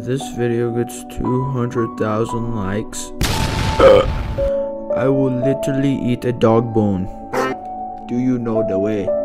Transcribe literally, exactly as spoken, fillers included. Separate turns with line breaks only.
If this video gets two hundred thousand likes, I will literally eat a dog bone. Do you know the way?